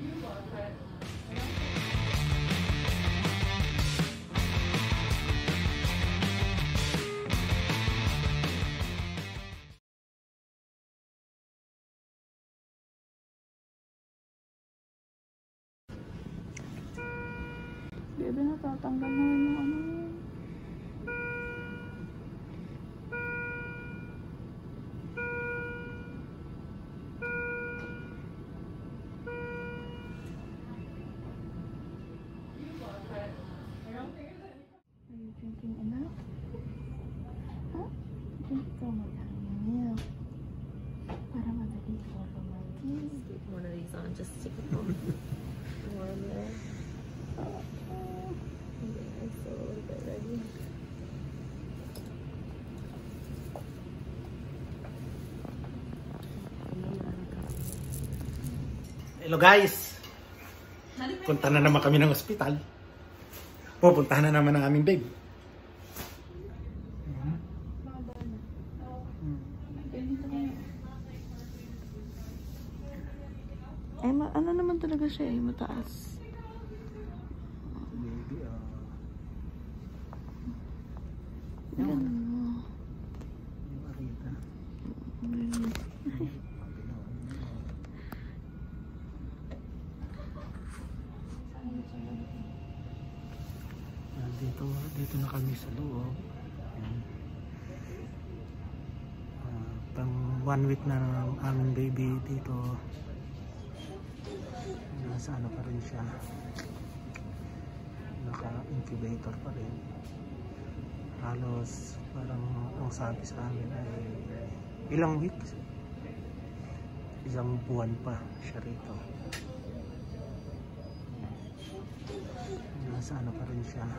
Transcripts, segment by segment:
Bebe, natatanggal na yung ano. Are you drinking enough? Huh? Drink so much milk. Para madali ko kumain. Stick one of these on, just stick it on. Warm there. Okay, so a little bit ready. Hello guys! Punta na naman kami ng ospital. Pupuntahan na naman ang aming babe. Ay, ano naman talaga siya eh, mataas. Baby, Yan. Dito na kami sa loob. Pang 1 week na ng aming baby dito. Nasa ano pa rin siya, naka-incubator pa rin. Halos parang ang sabi sa amin ay ilang weeks, isang buwan pa siya rito. Nasa ano pa rin siya,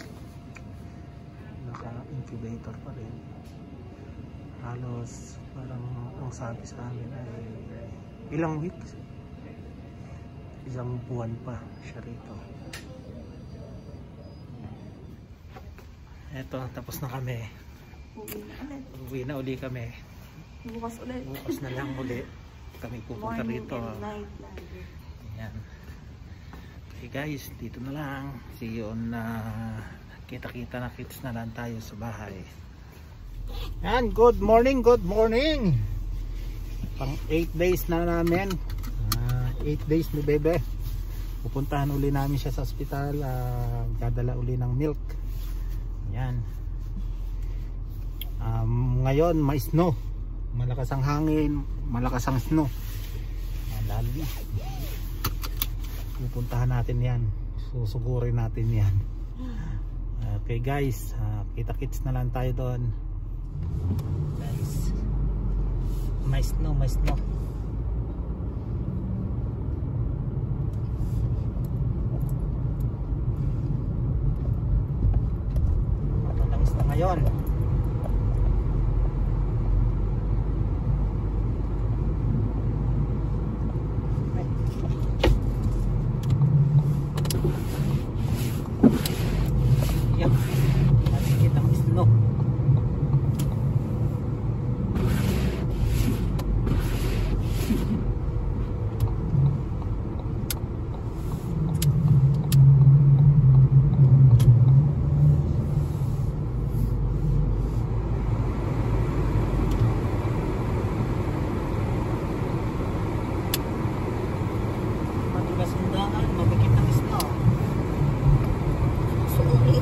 naka-incubator pa rin. Halos parang ang sabi sa amin ay ilang weeks, isang buwan pa siya rito. Eto, tapos na kami. Uwi na uli kami. Bukas ulit. Bukas na lang uli kami pupunta rito. Ayan. Okay guys, dito na lang. See you on kita-kita na kits na lang tayo sa bahay. And good morning, good morning. Pang 8 days na namin. 8 days ni bebe. Pupuntahan uli namin siya sa ospital. Dadala uli ng milk. Yan. Ngayon may snow. Malakas ang hangin, malakas ang snow. Lalo. Pupuntahan natin yan. Susugurin natin yan. Okay guys, kita-kits na lang tayo doon. Guys, may snow, may snow. Matalangs na ngayon. Yan, nakikita ang snow. Matigas ang daan, mabikit ang snow. Sulit.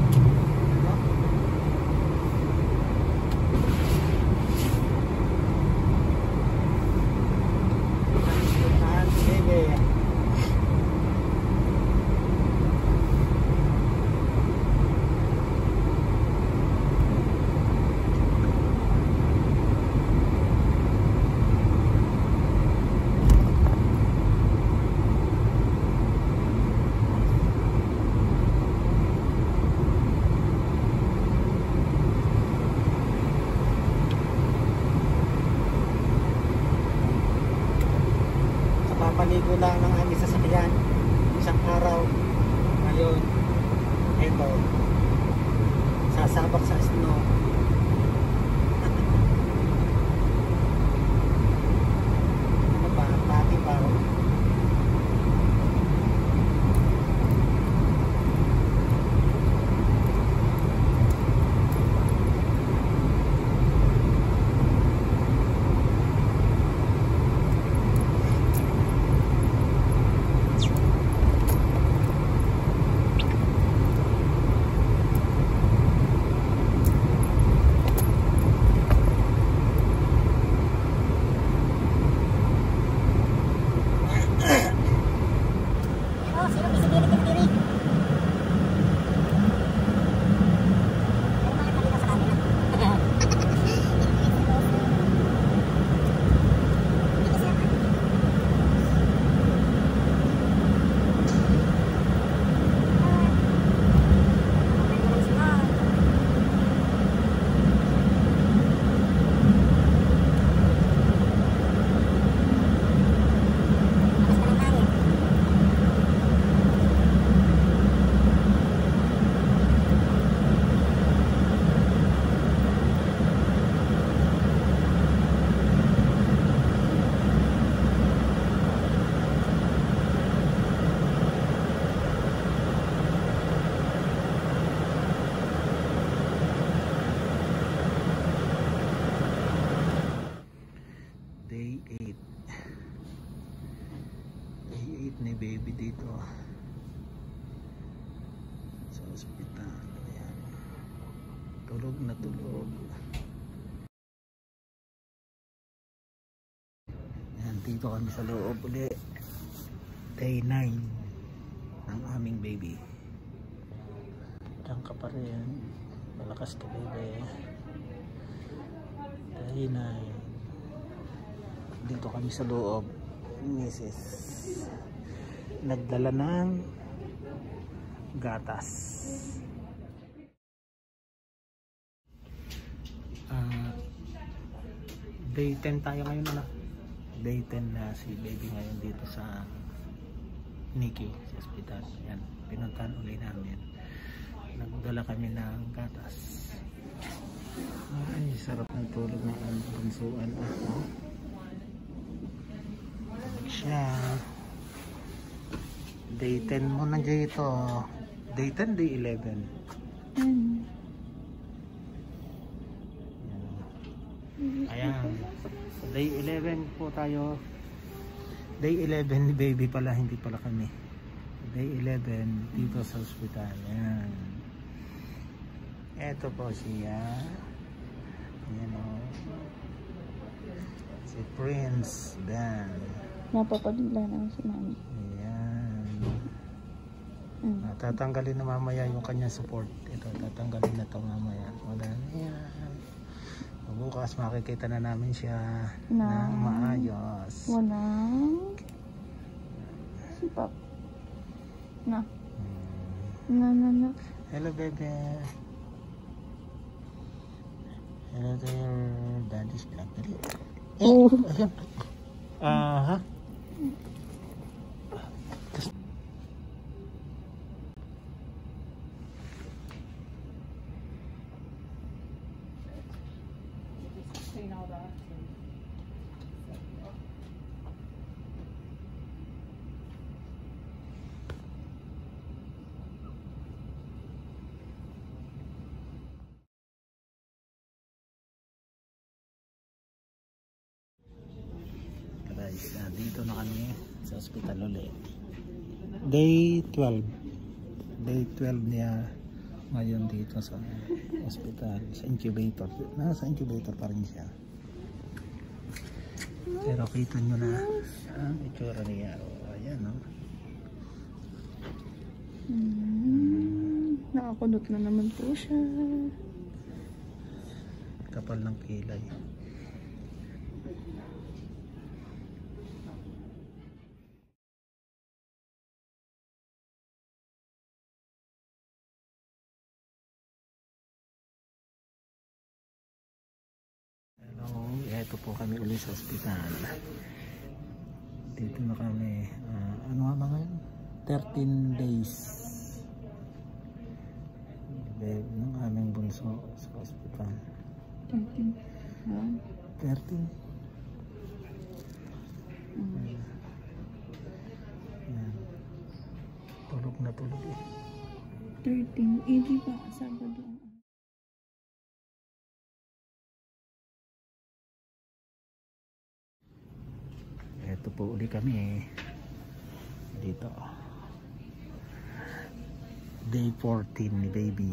Papaligo lang ng aming sasakyan isang araw. Ngayon eto, sasabak sa snow. Ano ba? Pati pa. liit ni baby dito sa ospital. Ayan. Tulog na tulog. Ayan, dito kami sa loob ulit. Day 9 ng aming baby. Diyan ka pa rin. Malakas ka, baby. Day 9. Dito kami sa loob. Mrs. Nagdala ng gatas. Day 10 tayo ngayon, na day 10 na si baby ngayon dito sa NICU sa ospital. Yan, pinuntahan uli namin. Nagdala kami ng gatas. Ay, sarap ng tulog ng bunsuan. Siya. Day 10 mo na dito. Day 10, day 11. Ayan. Day 11 po tayo. Day 11 ni baby pala, hindi pala kami. Day 11 dito sa ospital. Ayan. Ito po siya. Ayan o. Si Prince Dan. Napapadila na si mami. Ayan. Tatanggalin na mamaya yung kanyang support. Ito, tatanggalin na ito mamaya. Wala na yan. Bukas makikita na namin siya ng maayos. Walang sipap. Na. Na. Hello, baby. Hello to your daddy's blackberry. Oh. Ayan. Aha. Guys, dito na kami sa ospital ulit. Day 12. Day 12 niya ngayon dito sa ospital, sa incubator. Nasa incubator pa rin siya. Pero kita nyo na ang itsura niya. Ayan, no? Nakakunot na naman po siya. Kapal ng kilay. Ito po kami ulit sa ospital. Dito na kami. Ano nga ba ngayon? 13 days. Ng aming bunso sa ospital. 13. 13? Yan. Tulog na tulog eh. 13. Hindi pa. Sabado. Ito po uli kami dito. Day 14 ni baby.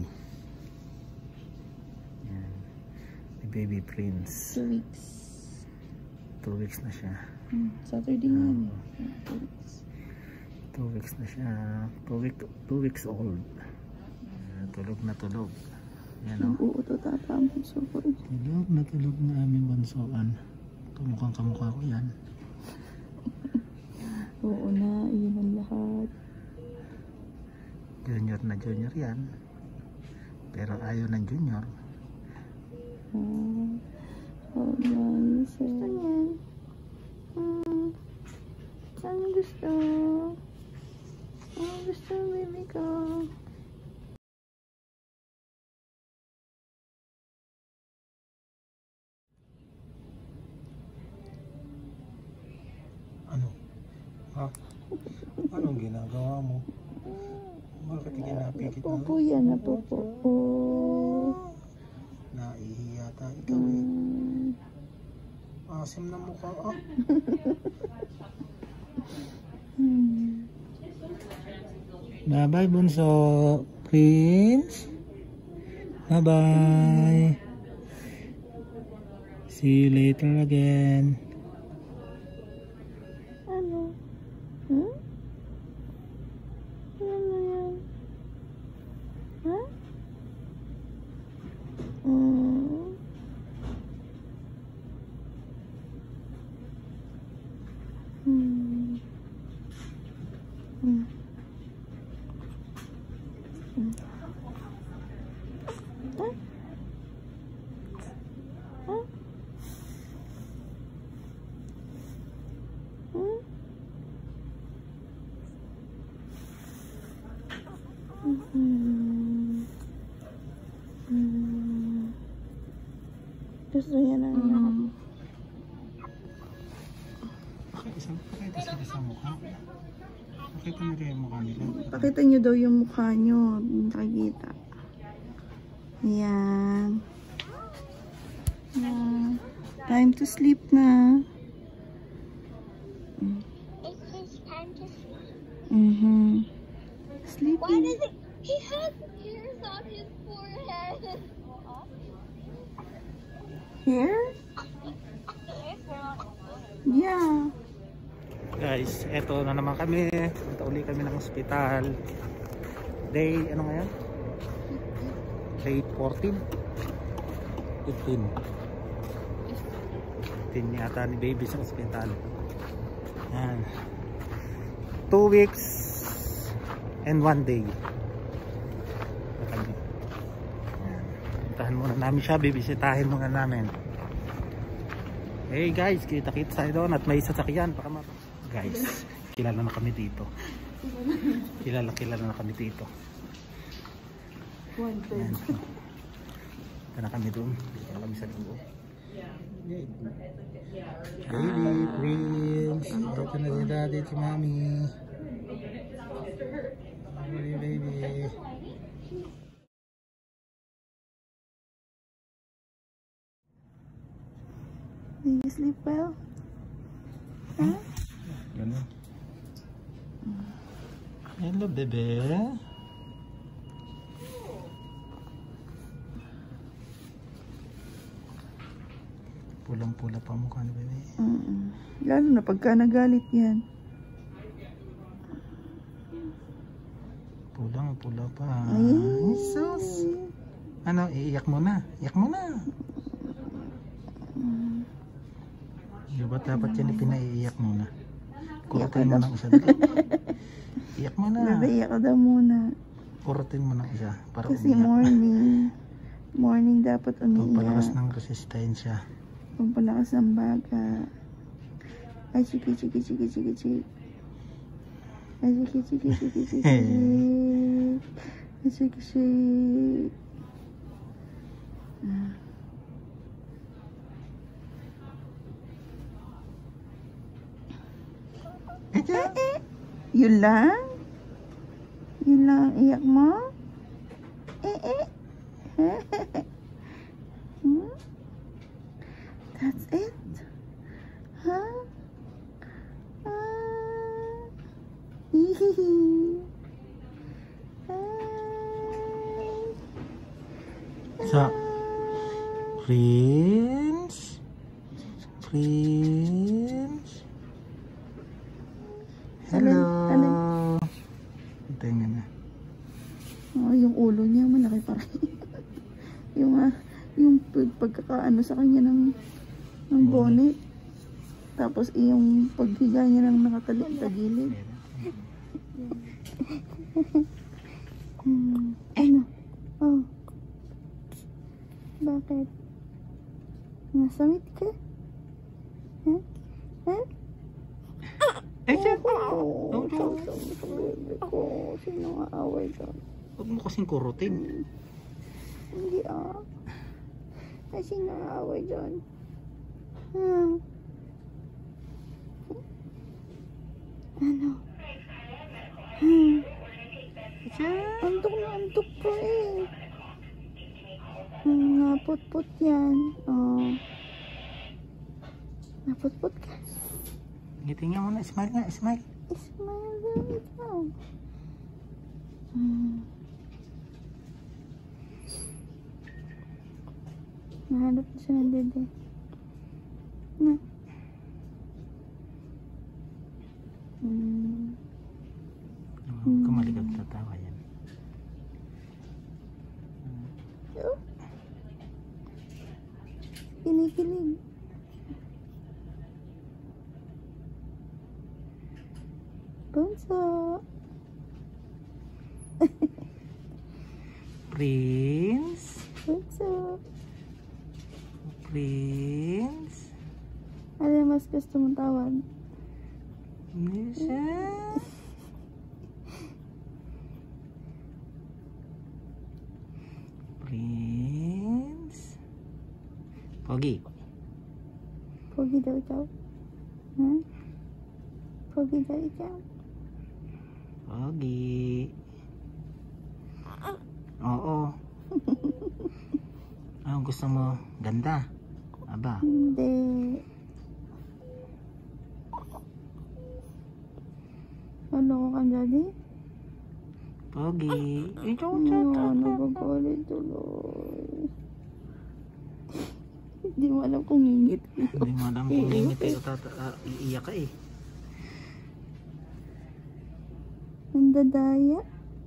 Yan. Ni baby Prince. 2 weeks. 2 weeks na siya. Saturday na. 2 weeks. 2 weeks na siya. 2 weeks old. Tulog na tulog. Yan o. Nag-uuto tata ang bunso ko. Tulog na tulog na aming bunsoan. Kamukhang kamukha ko yan. Oo na, iyon ang lahat. Junior na junior yan. Pero ayaw ng junior. Oh, nice. Ayan. Saan gusto? Gusto baby ko. Ano? Ha? Anong ginagawa mo? Bakit ginapikit mo? Napopo yan, napopo. Naihiya ta ikaw eh. Asim na mukha ah. Bye-bye, bunso. Prince. Bye-bye. See you later again. Ano? Hmm? Ano yan? Ha? Hmm. Hmm. Hmm. Hmm. Huh? Huh? Hmm? Hmm. Hmm. Gusto niya na niya. Pakita sila sa mukha. Pakita nila yung mukha nila. Pakita niyo daw yung mukha niyo. Nakikita. Ayan. Ayan. Time to sleep na. It's his time to sleep. Sleeping. Why does it? He has hairs on his forehead. Here? Yeah. Guys, eto na naman kami. Punta uli kami ng ospital. Day, ano ngayon? Day 14? 15. 15 yata ni baby sa ospital. Yan. 2 weeks and 1 day. Yan. Puntahan muna namin siya. Bibisitahin muna namin. Hey guys, kita-kita tayo doon at may sasakyan para guys, kilala na kami dito. Kilala na kami dito. Ayan. Ito na kami doon. Dito na kami sa loob. Baby, Prince. Dito na si daddy, si mami. Baby. Did you sleep well? Huh? Ganun. Hello, bebe. Pulang-pula pa mukha ni bebe. Lalo na pagka nagalit yan. Pulang-pula pa. Ay, Jesus. Ano, iiyak mo na. Iyak mo na. Diba dapat yan ipinaiiyak muna? Kurutin mo ng isa. Iyak mo na. Bebe, iyak ka daw muna. Kurutin mo ng isa. Para Kasi umiyak. morning dapat Pampalakas umiiyak. ng resistensya. Pampalakas ng baga. Ay, chiki. Ay, chiki. Ay, chiki. Yun lang? Yun lang ang iyak mo? That's it? Huh? So, Prince? Hello. Tingnan na. Oh, yung ulo niya malaki pa rin. yung pagkakaano sa kanya ng bonnet. Tapos yung paghiga niya ng nakatagilid. Ano? Oh. Bakit? Nasamit ka? Huh? Huh? Sino nga away doon? Huwag mo kasing kurutin. Hindi Ay, sino nga away doon? Ano? Antok na antok po eh. Naputput yan. Naputput ka. Ngiti nga muna. Smile nga. Smile. Smile daw ikaw. Nahanap na siya ng dede. Na. Kumalikot tatawa yan. Oh. Kinikilig. Bunso. Prince? Bunso. Prince? Ano yung mas gusto mong tawag? Nisha? Prince? Pogi? Pogi daw ikaw? Ha? Pogi daw ikaw? Pogi? Oo. Anong gusto mo? Ganda? Aba? Hindi. Ano ko ka, Daddy? Pogi? Nagagalit tuloy. Hindi mo alam kung ngingit. Hindi mo alam kung ngingiti o iiyak ka eh. Nandadaya?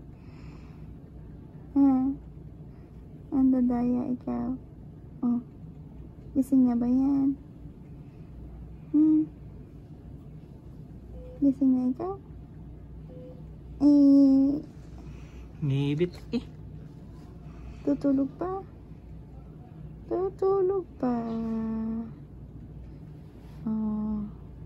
Ha? Nandadaya ikaw? Oh. Gising na ba yan? Gising na ikaw? Ngibit eh. Tutulog pa? Tutulog pa. Oh.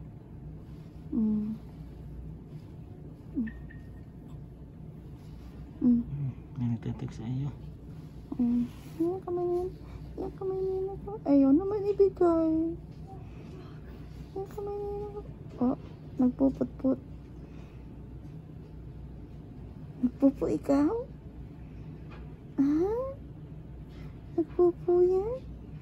May nagtatext sa iyo. Yan kamay na yan. Yan kamay na yan ako. Ayaw naman ibigay. Yan kamay na yan ako. Oh, nagpuput-put. Nagpupo ikaw? Ah? Nagpupo yan?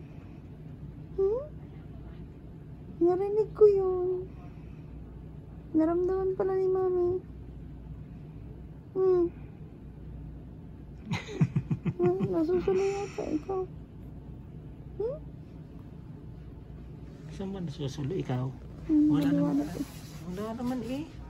Narinig ko yun. Naramdaman pala ni Mami. Nasusulo yata ikaw. Saan ba nasusulo ikaw? Wala naman. Wala naman eh.